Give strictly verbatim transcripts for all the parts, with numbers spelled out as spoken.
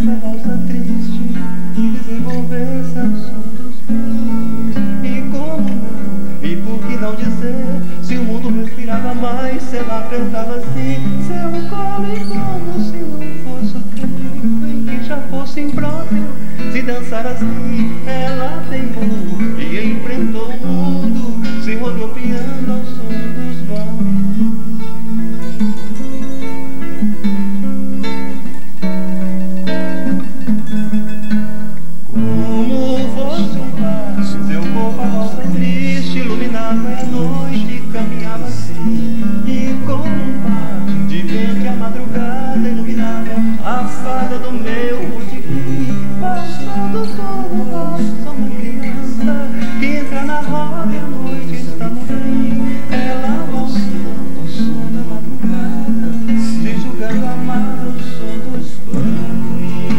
essa valsa triste e desenvolvesse ao som dos blues. E como não, e por que não dizer, se o mundo respirava mais, se ela apertava assim seu colo, e como se não fosse o tempo em que já fosse impróprio se dançar assim. Ela teimou e enfrentou o mundo, se rodopiando ao som dos vãos. Como fosse um par, seu corpo a valsa triste iluminava a noite, caminhava assim. E como um par de vento a madrugada iluminava a fada do meu botequim. Valsando como valsa uma criança que entra na roda e a noite está no fim. Ela valsando ao som da madrugada, se julgando amar ao som dos banhos.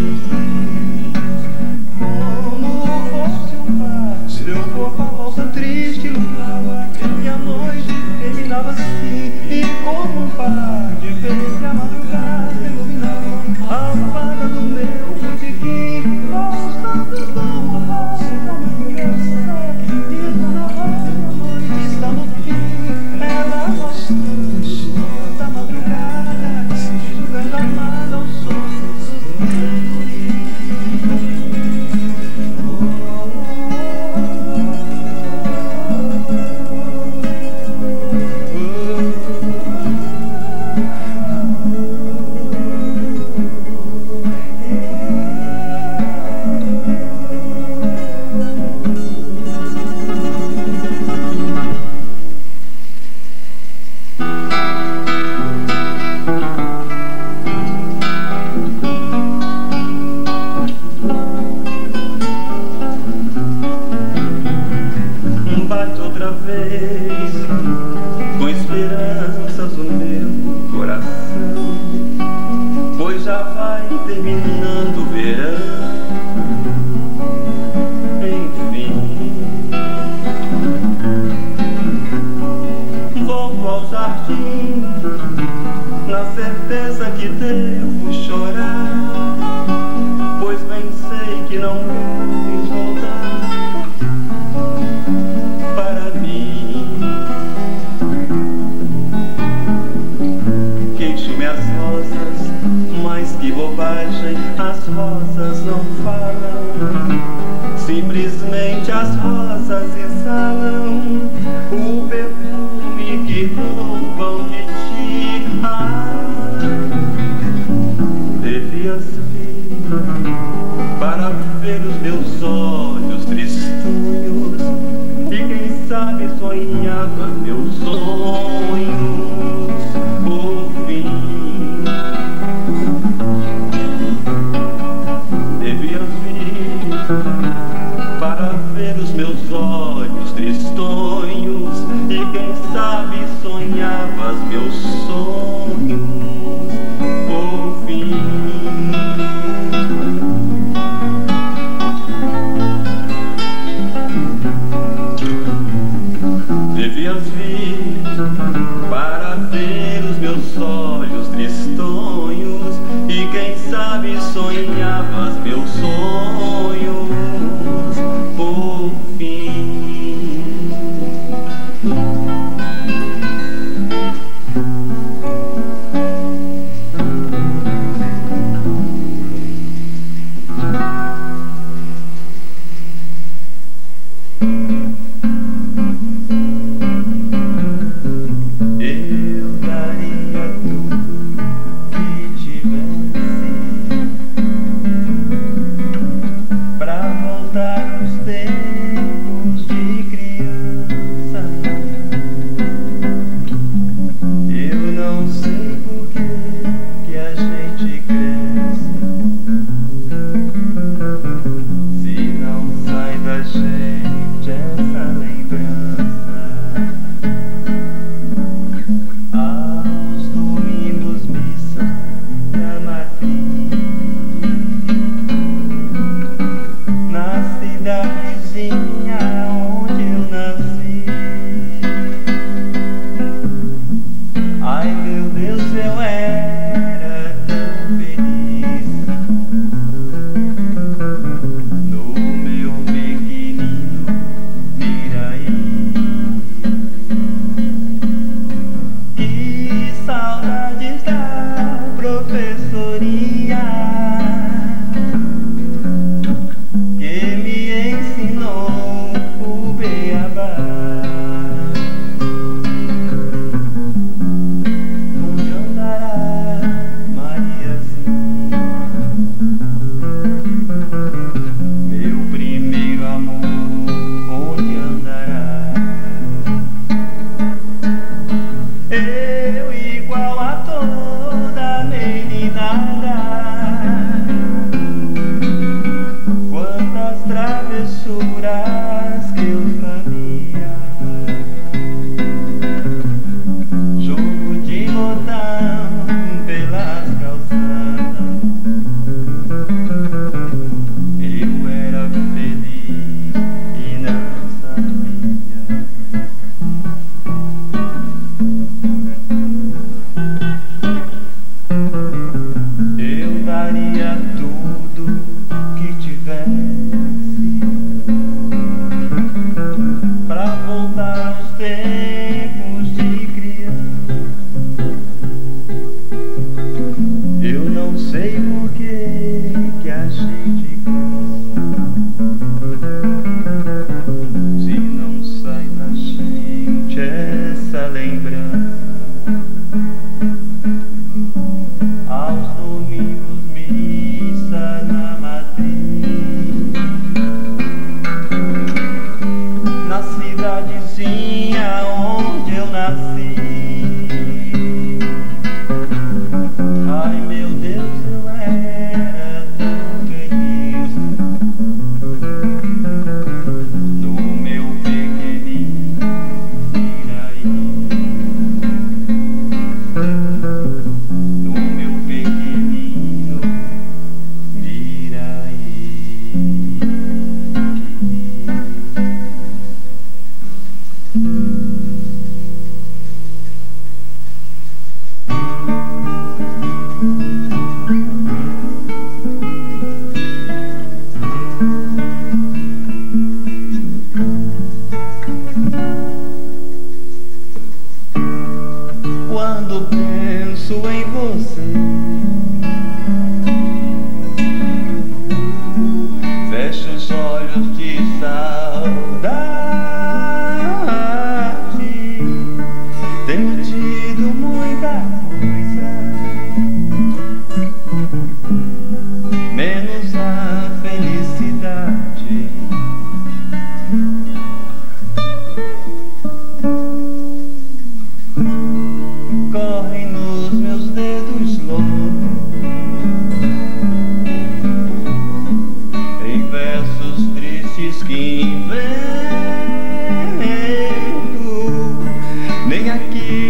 Como fosse um par, seu corpo a valsa triste iluminava e a noite terminava assim. E como um par de vento a madrugada iluminava a fada do meu botequim. Valsando como valsa uma criança que entra na roda e a noite está no fim. Ela valsando ao som da madrugada, se julgando amada ao som dos banhos. Bate outra vez com esperanças o meu coração, pois já vai terminando o verão. Enfim, volto ao jardim na certeza que devo chorar, pois bem sei que não vais voltar para mim. Queixo-me as rosas, mas que bobagem, as rosas não falam, simplesmente as rosas exalam o perfume que roubam de ti. Ah, devias vir para ver os meus olhos tristonhos, e quem sabe sonhava meus sonhos por fim. Devias vir para ver os meus olhos tristonhos, e quem sabe sonhavas meus sonhos por fim. Devias vir para ver os meus olhos tristonhos, e quem sabe sonhavas meus sonhos por fim. Eu daria tudo que tivesse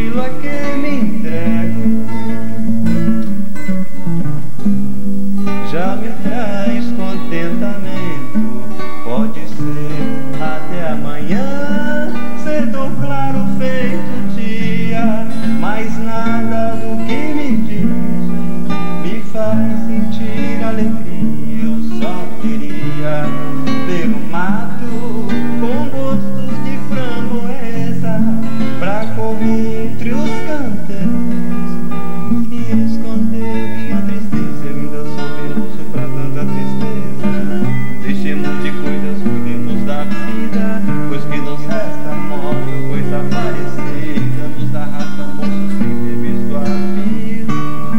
aquilo a que me entrego já me traz contentamento. Pode ser até amanhã, ser tão claro feito dia, mas nada do que me dizem me faz sentir alegria. Eu só queria ver o mato com gosto de framboesa pra correr entre os canteiros e esconder minha tristeza. Eu ainda sou penúncio pra tanta tristeza. Deixemos de coisas, cuidemos da vida, pois que nos resta morte ou coisa parecida. Nos dá razão, moço, sem ter visto a vida.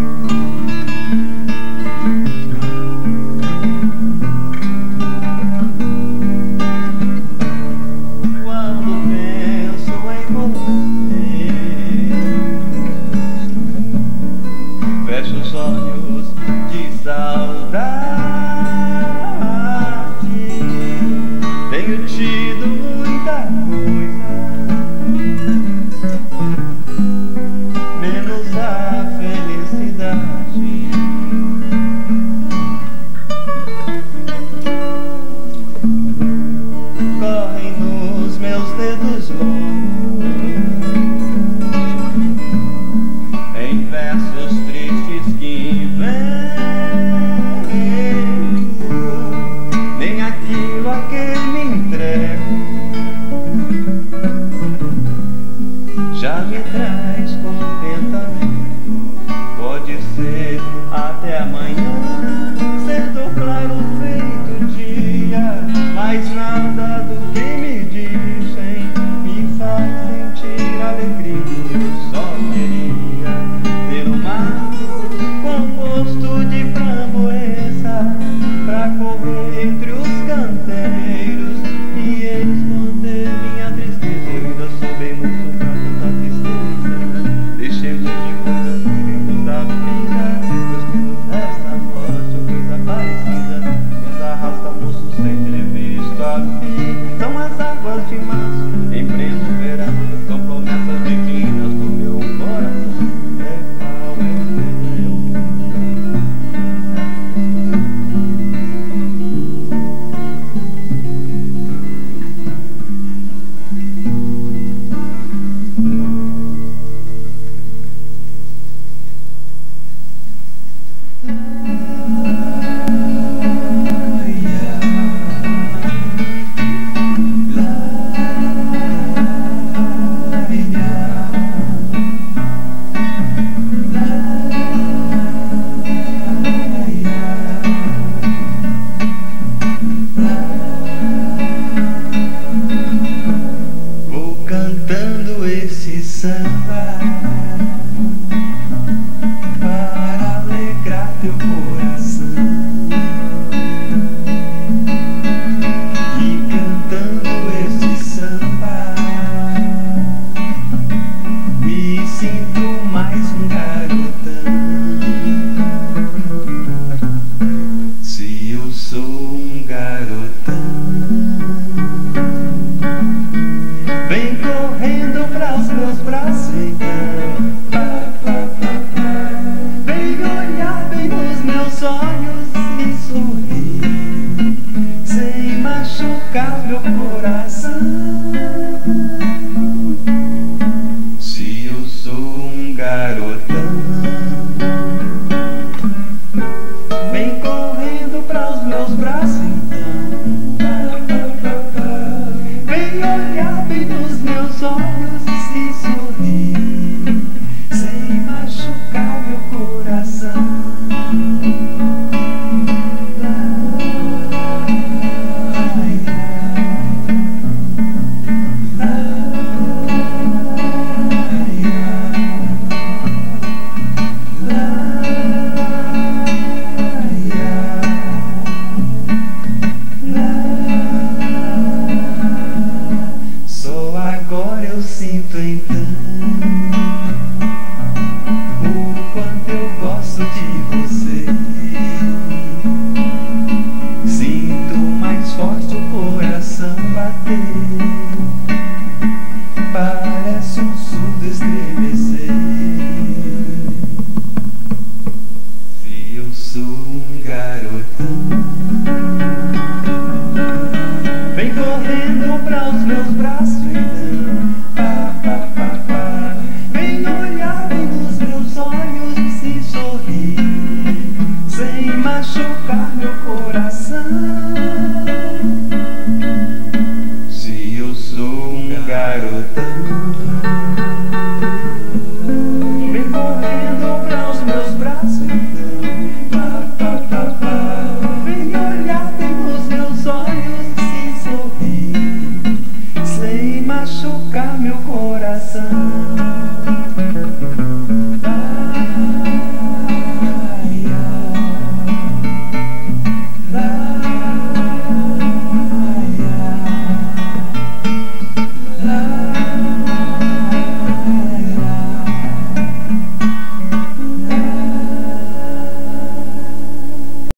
Quando penso em você, fecho os olhos de saudade. Tenho tido muita coisa, menos a felicidade. Correm nos meus dedos longos em versos tristes que invento, nem aquilo a que me entrego já me traz contentamento. Pode ser até amanhã, ser tão claro feito dia, mas nada do que me dizem me faz sentir alegria. Eu só queria ver o mato com gosto de framboesa pra correr entre os canteiros e esconder minha tristeza. Eu ainda sou bem moço pra tanta tristeza. garotão.